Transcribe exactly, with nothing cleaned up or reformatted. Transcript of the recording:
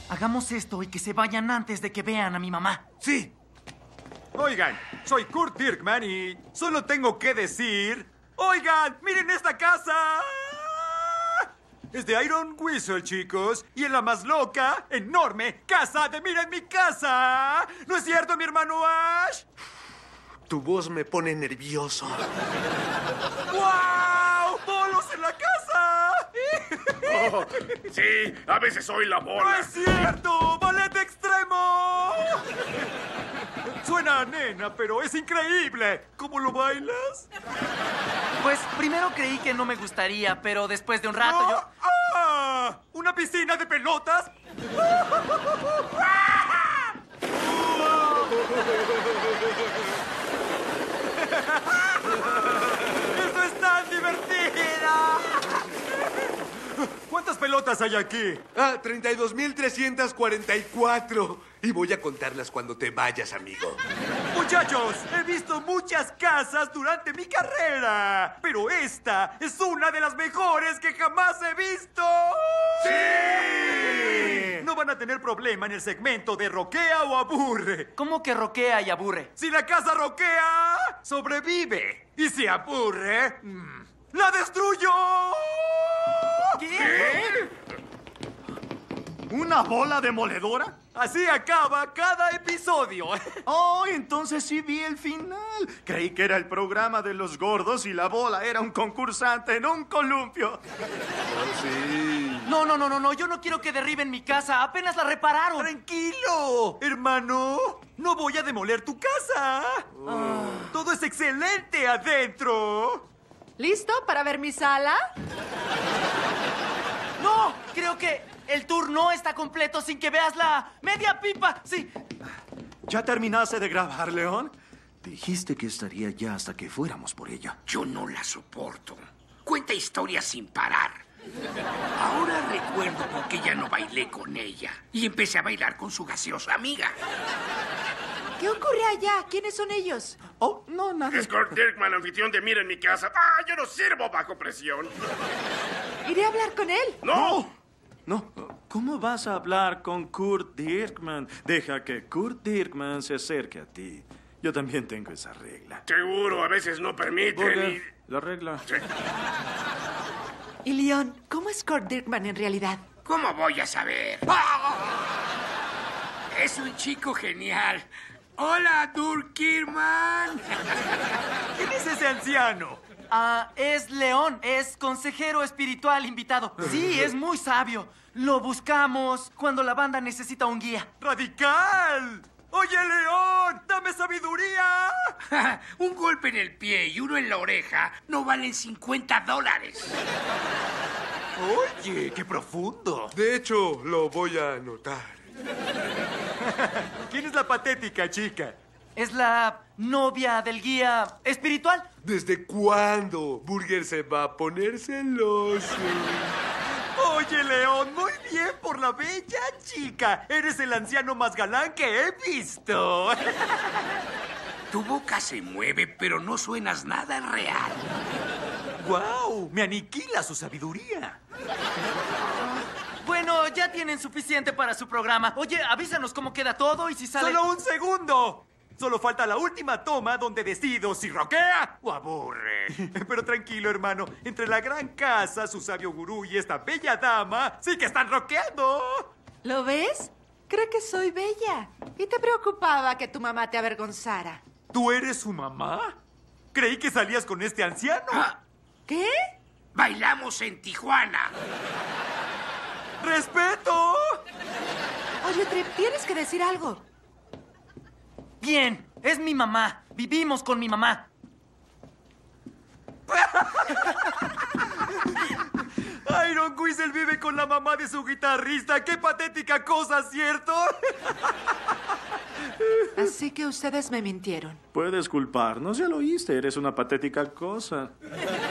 Hagamos esto y que se vayan antes de que vean a mi mamá. Sí. Oigan, soy Kurt Dirkman y solo tengo que decir... ¡Oigan! ¡Miren esta casa! Es de Iron Whistle, chicos. Y es la más loca, enorme casa de ¡Miren mi casa! ¿No es cierto, mi hermano Ash? Tu voz me pone nervioso. ¡Wow! ¡Bolos en la casa! Oh, sí, a veces soy la bola. ¡No es cierto! ¡Ballet extremo! Suena a nena, pero es increíble. ¿Cómo lo bailas? Pues primero creí que no me gustaría, pero después de un rato ¡No! yo... ¡Ah! ¿Una piscina de pelotas? ¡Esto es tan divertido! ¿Cuántas pelotas hay aquí? Ah, treinta y dos mil trescientas cuarenta y cuatro. Y voy a contarlas cuando te vayas, amigo. Muchachos, he visto muchas casas durante mi carrera, pero esta es una de las mejores que jamás he visto. ¡Sí! No van a tener problema en el segmento de roquea o aburre. ¿Cómo que roquea y aburre? Si la casa roquea, sobrevive. Y si aburre, mm, ¡la destruyo! ¿Qué? ¿Una bola demoledora? Así acaba cada episodio. Oh, entonces sí vi el final. Creí que era el programa de los gordos y la bola era un concursante en un columpio. Oh, sí. No, no, no, no, no. Yo no quiero que derriben mi casa. Apenas la repararon. Tranquilo, hermano. No voy a demoler tu casa. Todo es excelente adentro. ¿Listo para ver mi sala? No, creo que el tour no está completo sin que veas la media pipa. Sí. ¿Ya terminaste de grabar, León? Dijiste que estaría ya hasta que fuéramos por ella. Yo no la soporto. Cuenta historias sin parar. Ahora recuerdo por qué ya no bailé con ella y empecé a bailar con su gaseosa amiga. ¿Qué ocurre allá? ¿Quiénes son ellos? Oh, no, nada. Es Kurt Dirkman, anfitrión de Miren mi casa. ¡Ah, yo no sirvo bajo presión! Iré a hablar con él. ¡No! No, ¿cómo vas a hablar con Kurt Dirkman? Deja que Kurt Dirkman se acerque a ti. Yo también tengo esa regla. Seguro, a veces no permiten Burger, y... la regla. Sí. Y Leon, ¿cómo es Kurt Dirkman en realidad? ¿Cómo voy a saber? ¡Ah! Es un chico genial. ¡Hola, Durkirman! ¿Quién es ese anciano? Ah, es León. Es consejero espiritual invitado. Sí, es muy sabio. Lo buscamos cuando la banda necesita un guía. ¡Radical! ¡Oye, León! ¡Dame sabiduría! Un golpe en el pie y uno en la oreja no valen cincuenta dólares. Oye, qué profundo. De hecho, lo voy a anotar. ¿Quién es la patética chica? Es la novia del guía espiritual. ¿Desde cuándo Burger se va a poner celoso? Oye, León, muy bien por la bella chica. Eres el anciano más galán que he visto. Tu boca se mueve, pero no suenas nada real. ¡Guau! Me aniquila su sabiduría. Bueno, ya tienen suficiente para su programa. Oye, avísanos cómo queda todo y si sale... ¡Solo un segundo! Solo falta la última toma donde decido si roquea o aburre. Pero tranquilo, hermano. Entre la gran casa, su sabio gurú y esta bella dama, sí que están roqueando. ¿Lo ves? Cree que soy bella. Y te preocupaba que tu mamá te avergonzara. ¿Tú eres su mamá? Creí que salías con este anciano. Ah, ¿Qué? bailamos en Tijuana. ¡Respeto! Oye, Trip, tienes que decir algo. Bien, es mi mamá. Vivimos con mi mamá. Iron Whistle vive con la mamá de su guitarrista. ¡Qué patética cosa, ¿cierto? Así que ustedes me mintieron. Puedes culparnos, ya lo oíste, eres una patética cosa.